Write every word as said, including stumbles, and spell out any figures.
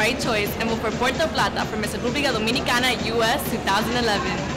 right choice and vote for Puerto Plata for Miss República Dominicana U S two thousand eleven.